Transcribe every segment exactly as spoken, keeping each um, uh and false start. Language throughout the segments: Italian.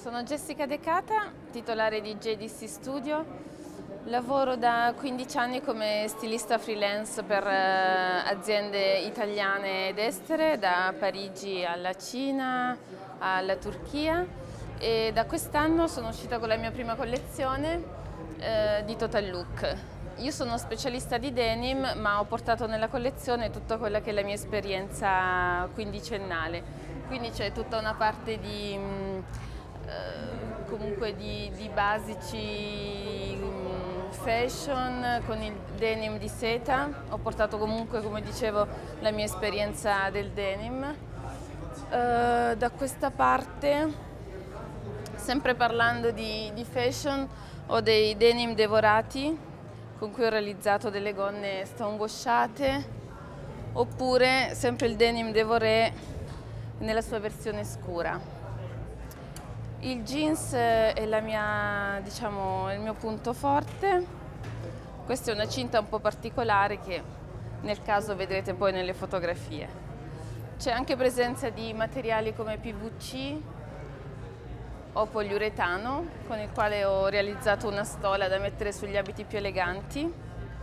Sono Jessica De Cata, titolare di J D C Studio. Lavoro da quindici anni come stilista freelance per eh, aziende italiane ed estere, da Parigi alla Cina, alla Turchia, e da quest'anno sono uscita con la mia prima collezione eh, di Total Look. Io sono specialista di denim, ma ho portato nella collezione tutta quella che è la mia esperienza quindicennale. Quindi c'è tutta una parte di, mh, eh, comunque di, di basici mh, fashion con il denim di seta. Ho portato comunque, come dicevo, la mia esperienza del denim. Eh, da questa parte, sempre parlando di, di fashion, ho dei denim devorati con cui ho realizzato delle gonne stonewashate, oppure sempre il denim devoré nella sua versione scura. Il jeans è la mia, diciamo, il mio punto forte. Questa è una cinta un po' particolare che nel caso vedrete poi nelle fotografie. C'è anche presenza di materiali come P V C o poliuretano, con il quale ho realizzato una stola da mettere sugli abiti più eleganti.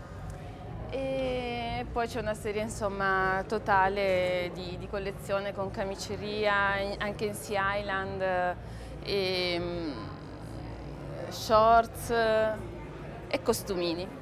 E poi c'è una serie, insomma, totale di, di collezione con camiceria, anche in Sea Island, e shorts e costumini.